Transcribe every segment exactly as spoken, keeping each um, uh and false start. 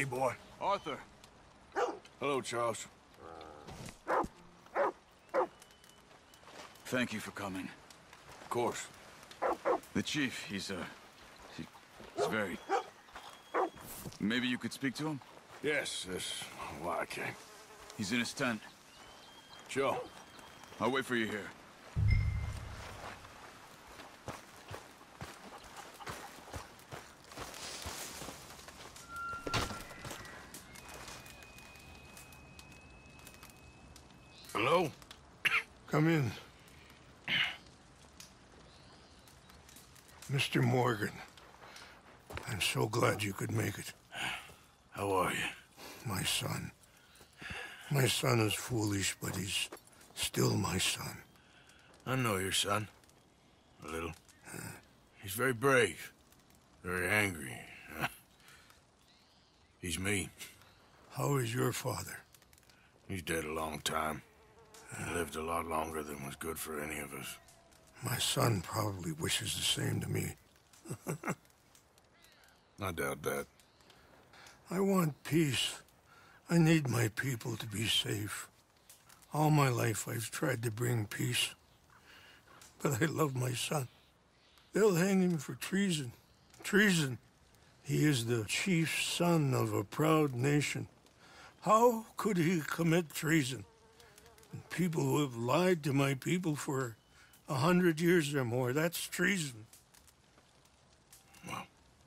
Hey, boy. Arthur. Hello, Charles. Thank you for coming. Of course. The chief, he's, uh... He, he's very... Maybe you could speak to him? Yes, that's why I came. He's in his tent. Sure. I'll wait for you here. Hello? Come in. Mister Morgan, I'm so glad you could make it. How are you? My son. My son is foolish, but he's still my son. I know your son. A little. He's very brave. Very angry. He's me. How is your father? He's dead a long time. He lived a lot longer than was good for any of us. My son probably wishes the same to me. I doubt that. I want peace. I need my people to be safe. All my life I've tried to bring peace. But I love my son. They'll hang him for treason. Treason. He is the chief son of a proud nation. How could he commit treason? People who have lied to my people for a hundred years or more, that's treason. Well,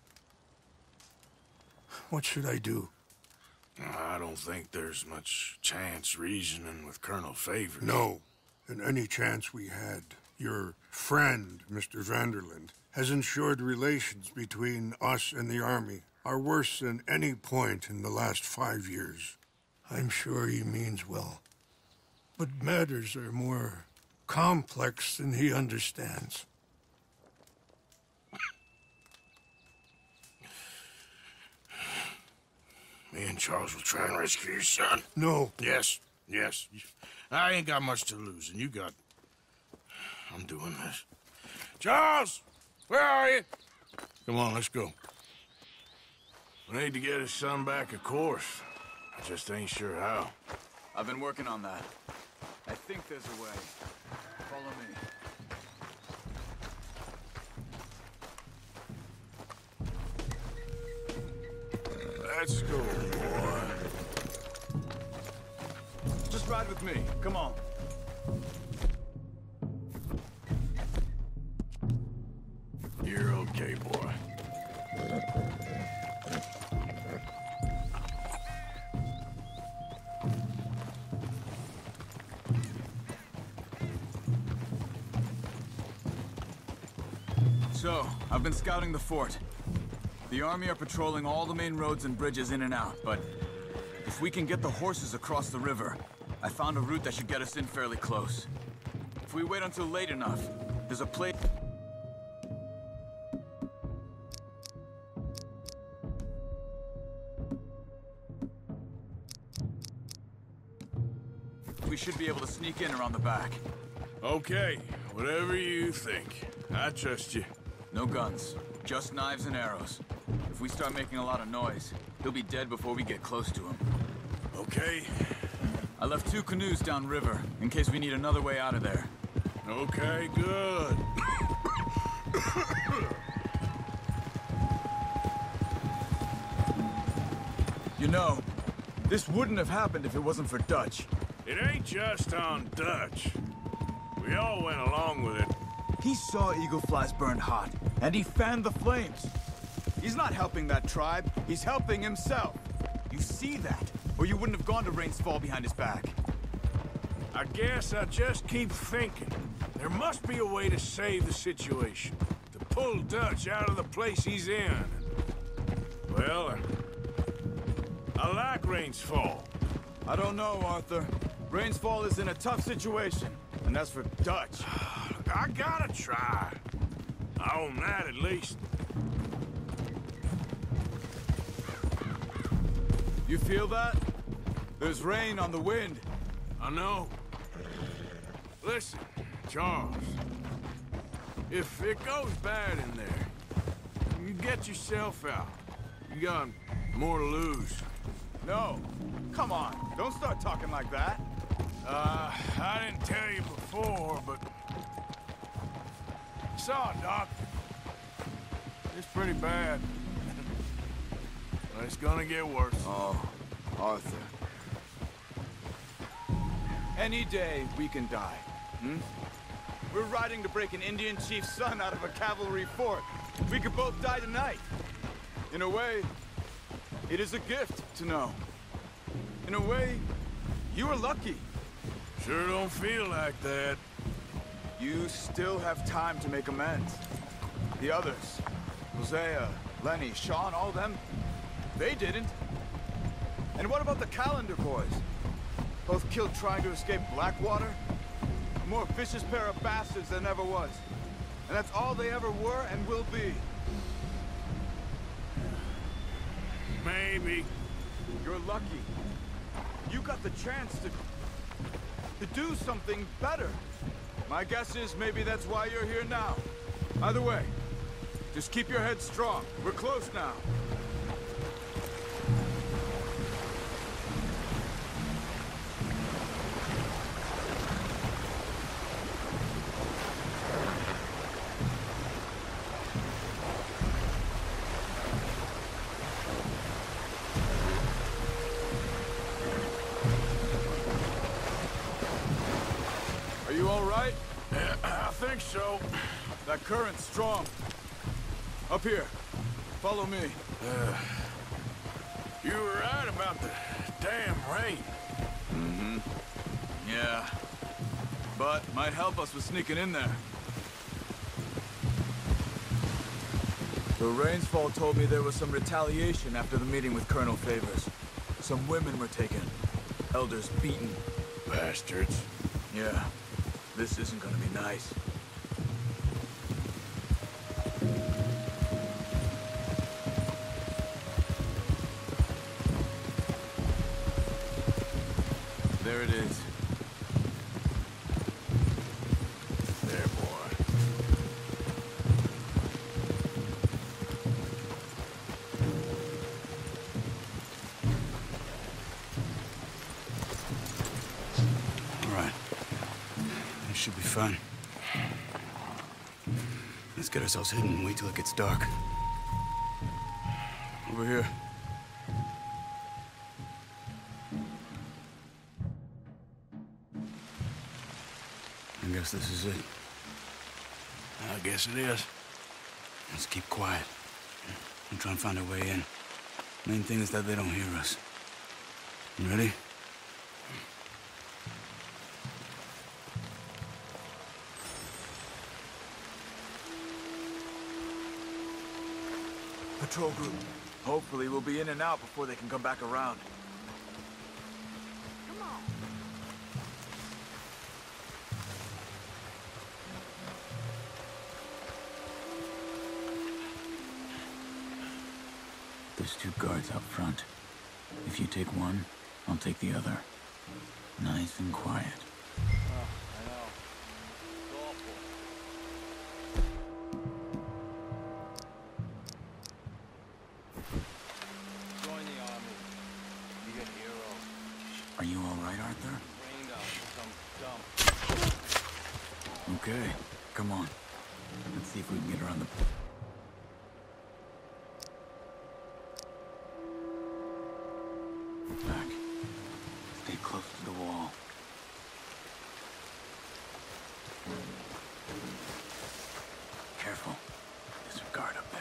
what should I do? I don't think there's much chance reasoning with Colonel Favors. No. And any chance we had, your friend, Mister Van der Linde, has ensured relations between us and the army are worse than any point in the last five years. I'm sure he means well. But matters are more complex than he understands. Me and Charles will try and rescue your son. No. Yes, yes. I ain't got much to lose, and you got... I'm doing this. Charles! Where are you? Come on, let's go. We need to get his son back, of course. I just ain't sure how. I've been working on that. I think there's a way. Follow me. Let's go, boy. Just ride with me. Come on. You're okay, boy. So, I've been scouting the fort. The army are patrolling all the main roads and bridges in and out, but if we can get the horses across the river, I found a route that should get us in fairly close. If we wait until late enough, there's a place... We should be able to sneak in around the back. Okay, whatever you think. I trust you. No guns, just knives and arrows. If we start making a lot of noise, he'll be dead before we get close to him. Okay. I left two canoes downriver, in case we need another way out of there. Okay, good. You know, this wouldn't have happened if it wasn't for Dutch. It ain't just on Dutch. We all went along with it. He saw eagle flies burned hot, and he fanned the flames. He's not helping that tribe, he's helping himself. You see that, or you wouldn't have gone to Rain's Fall behind his back. I guess I just keep thinking. There must be a way to save the situation. To pull Dutch out of the place he's in. Well, uh, I like Rain's Fall. I don't know, Arthur. Rain's Fall is in a tough situation, and that's for Dutch. I gotta try. I own that at least. You feel that? There's rain on the wind. I know. Listen, Charles. If it goes bad in there, you get yourself out. You got More to lose. No. Come on. Don't start talking like that. Uh, I didn't tell you before, but... Saw it, Doc. It's pretty bad. But it's gonna get worse. Oh, Arthur. Any day we can die, hmm? We're riding to break an Indian chief's son out of a cavalry fort. We could both die tonight. In a way, it is a gift to know. In a way, you were lucky. Sure don't feel like that. You still have time to make amends. The others, Hosea, Lenny, Sean, all them, they didn't. And what about the Calendar boys? Both killed trying to escape Blackwater? A more vicious pair of bastards than ever was. And that's all they ever were and will be. Maybe. You're lucky. You got the chance to... to do something better. My guess is maybe that's why you're here now. Either way, just keep your head strong. We're close now. Are you all right? Yeah, I think so. That current's strong. Up here. Follow me. Uh, you were right about the damn rain. Mm-hmm. Yeah. But might help us with sneaking in there. The Rainsfall told me there was some retaliation after the meeting with Colonel Favors. Some women were taken. Elders beaten. Bastards. Yeah. This isn't gonna be nice. There it is. There, boy. All right. This should be fun. Let's get ourselves hidden and wait till it gets dark. Over here. I guess this is it. I guess it is. Let's keep quiet. We'll try and find our way in. Main thing is that they don't hear us. You ready? Patrol group. Hopefully we'll be in and out before they can come back around. Come on. There's two guards out front. If you take one, I'll take the other. Nice and quiet. Are you all right, Arthur? Okay, come on. Let's see if we can get around the... Back. Stay close to the wall. Careful. There's a guard up there.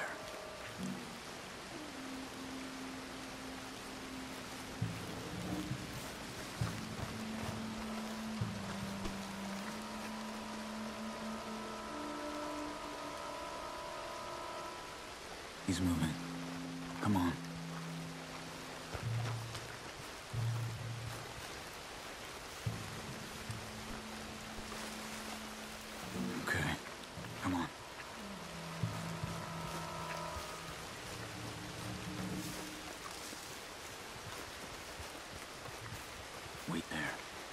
He's moving. Come on. Okay. Come on. Wait there.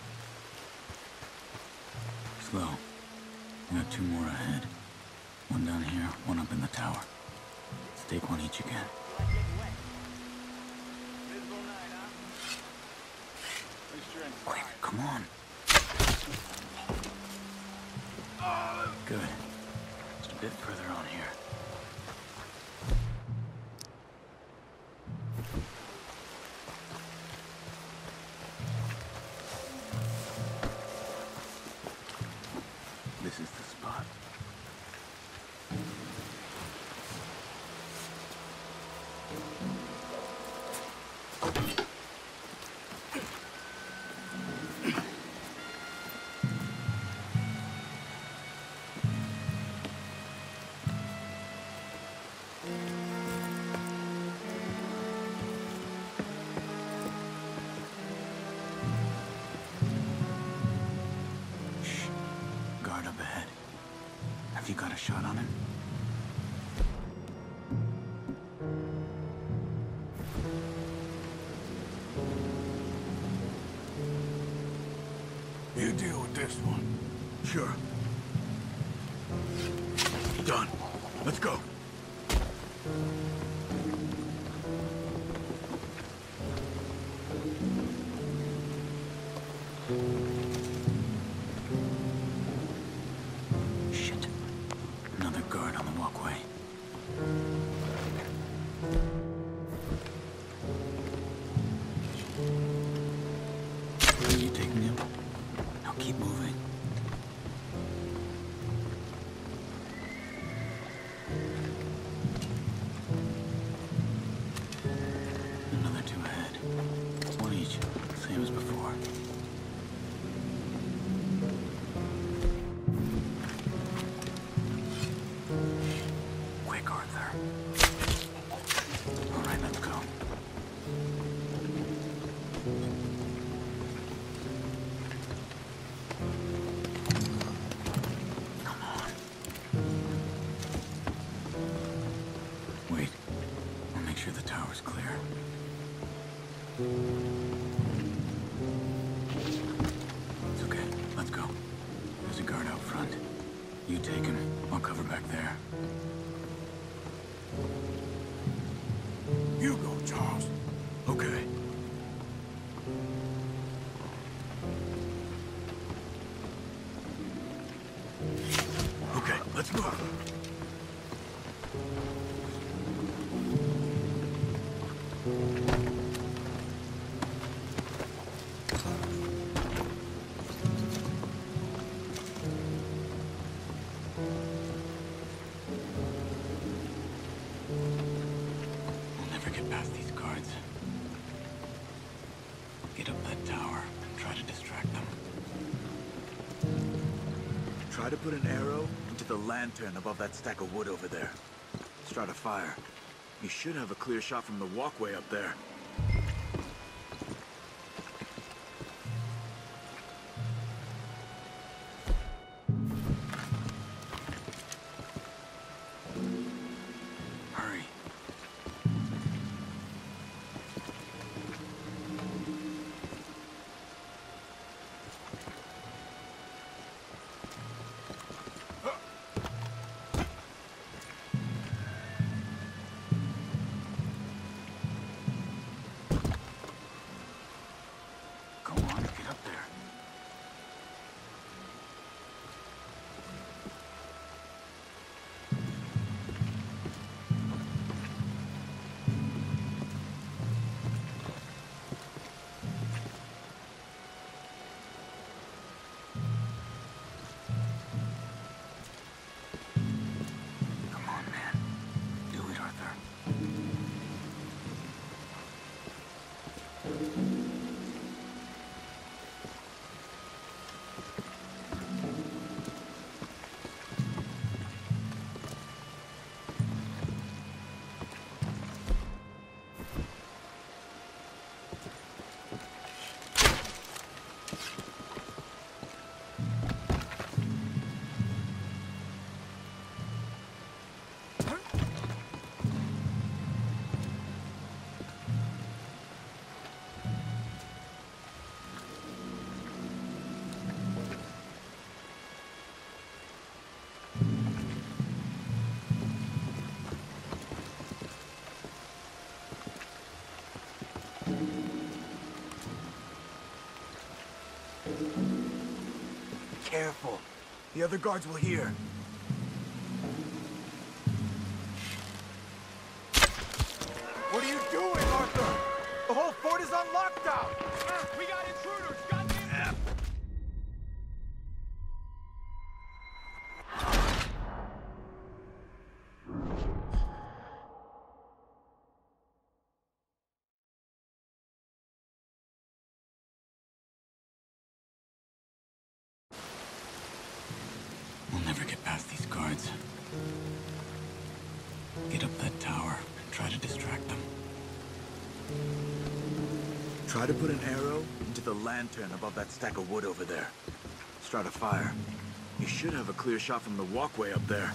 Slow. We got two more ahead. One down here, one up in the tower. Take one each again. Quick, come on. Good. Just a bit further on here. This is the spot. You got a shot on him? You deal with this one. Sure. Done. Let's go. It's okay. Let's go. There's a guard out front. You take him. I'll cover back there. You go, Charles. Okay. Okay, let's move. Try to put an arrow into the lantern above that stack of wood over there. Start a fire. You should have a clear shot from the walkway up there. Hurry. careful. The other guards will hear. What are you doing, Arthur? The whole fort is on lockdown! We got intruders! Goddamn! We'll never get past these guards. Get up that tower and try to distract them. Try to put an arrow into the lantern above that stack of wood over there. Start a fire. You should have a clear shot from the walkway up there.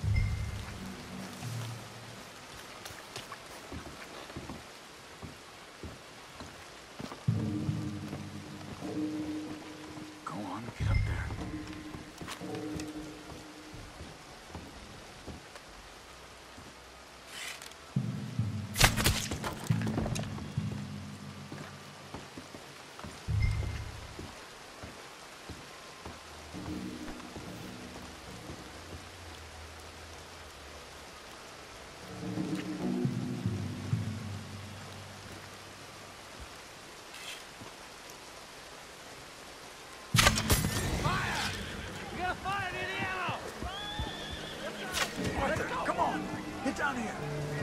Go on, get up there. Arthur, come on! Get down here!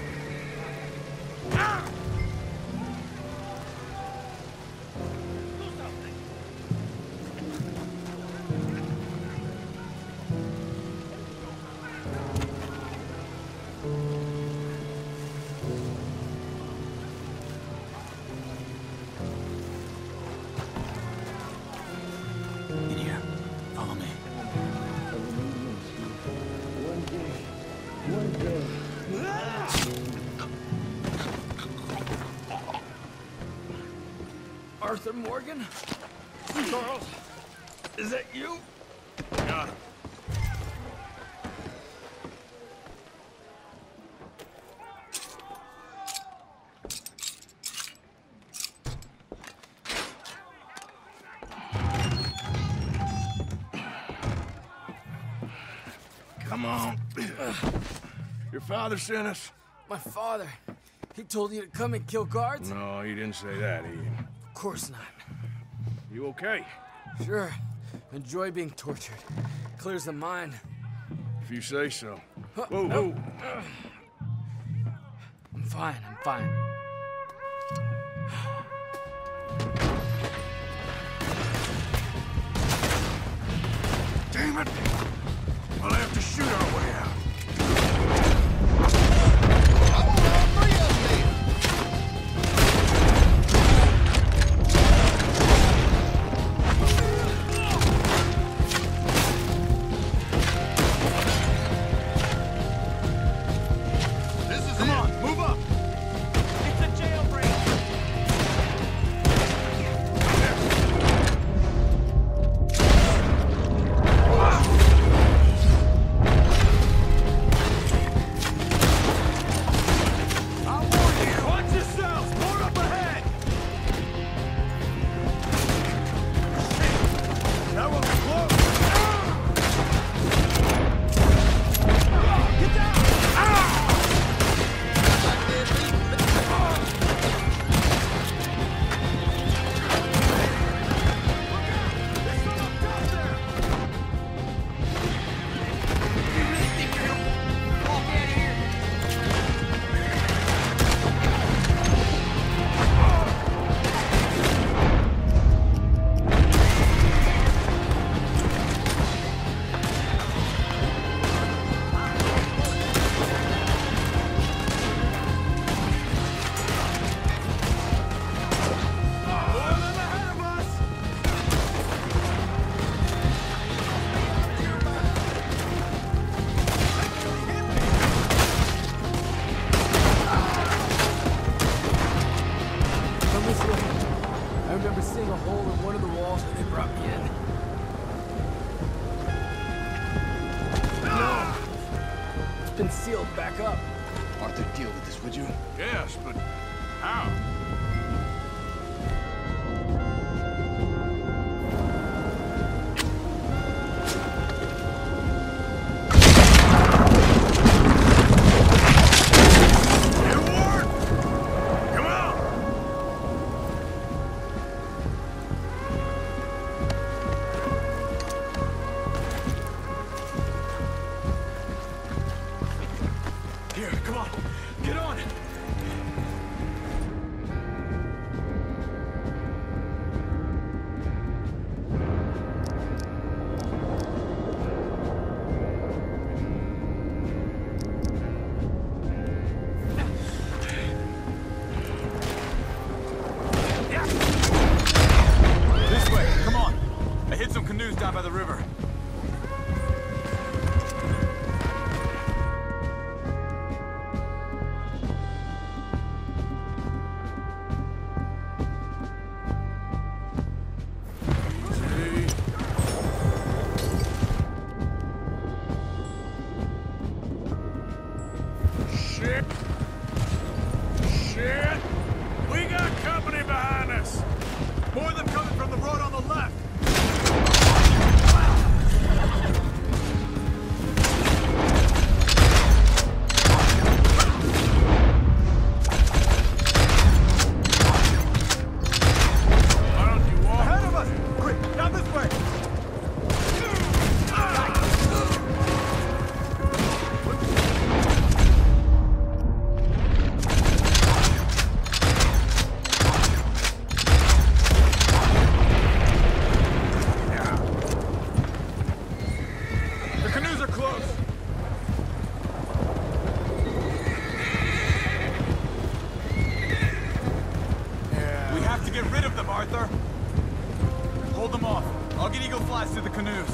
In here. Follow me. Arthur Morgan? Charles, is that you? Got him. Come on. Your father sent us? My father. He told you to come and kill guards? No, he didn't say that, Ian. Of course not. You okay? Sure. Enjoy being tortured. Clears the mind. If you say so. Huh, Whoa, no. whoa. I'm fine, I'm fine. Damn it! We'll have to shoot our way out. been sealed back up. Arthur, deal with this, would you? Yes, but how? Shit! Shit! We got company behind us! More of them coming from the road on the left! Why don't you walk? Ahead of us! Quick, down this way! To the canoes.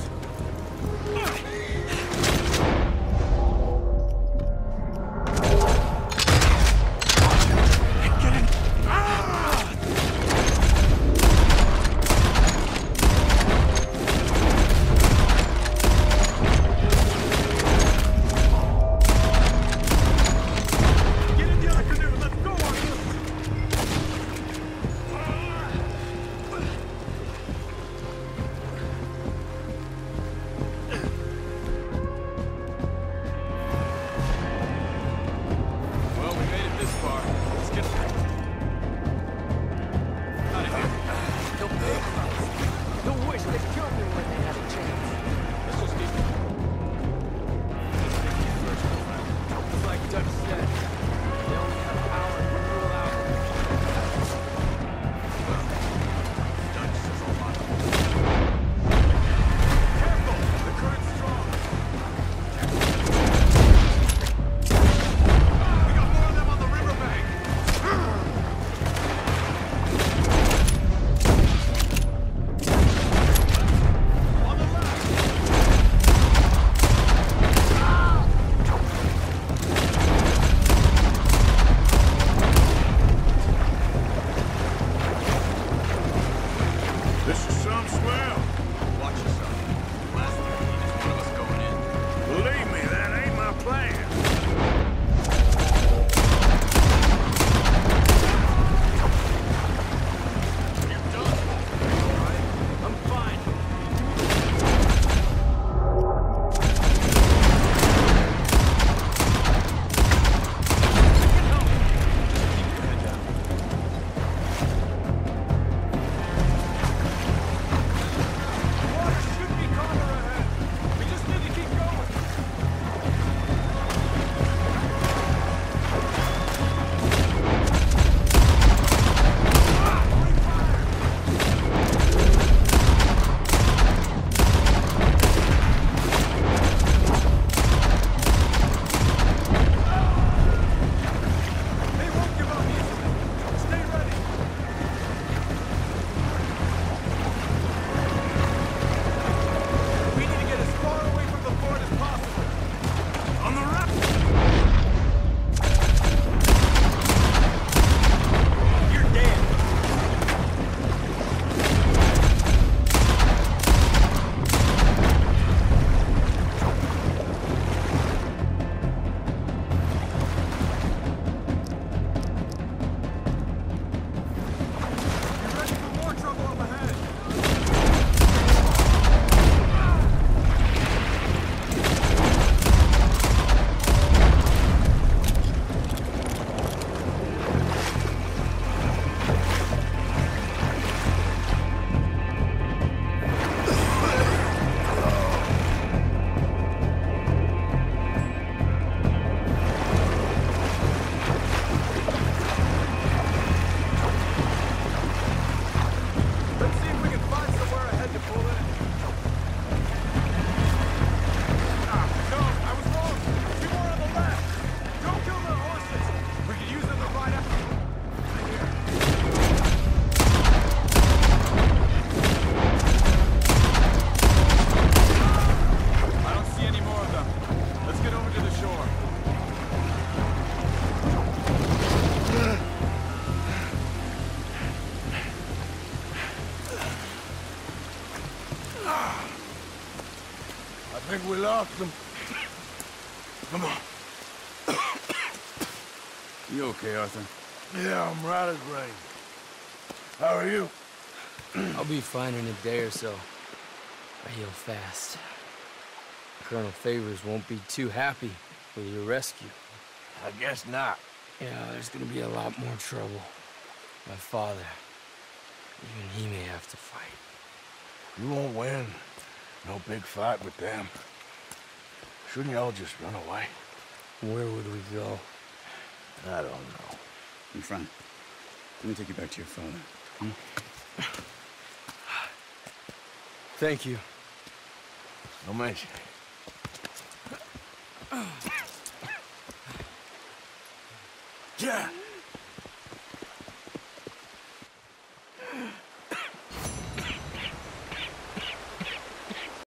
think we lost them. Come on. You okay, Arthur? Yeah, I'm right as rain. How are you? I'll be fine in a day or so. I heal fast. Colonel Favors won't be too happy with your rescue. I guess not. Yeah, there's gonna be a lot more trouble. My father, even he may have to fight. You won't win. No big fight with them. Shouldn't y'all just run away? Where would we go? I don't know. In front. Let me take you back to your father. Hmm? Thank you. No mention. Yeah!